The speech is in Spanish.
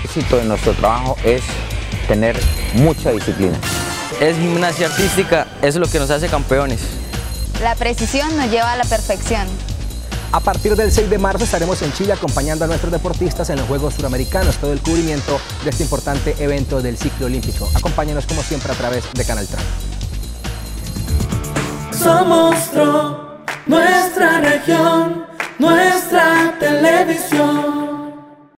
éxito de nuestro trabajo es tener mucha disciplina. Es gimnasia artística, es lo que nos hace campeones. La precisión nos lleva a la perfección. A partir del 6 de marzo estaremos en Chile acompañando a nuestros deportistas en los Juegos Suramericanos, todo el cubrimiento de este importante evento del ciclo olímpico. Acompáñenos como siempre a través de Canal Tran. Somos nuestra región, nuestra televisión.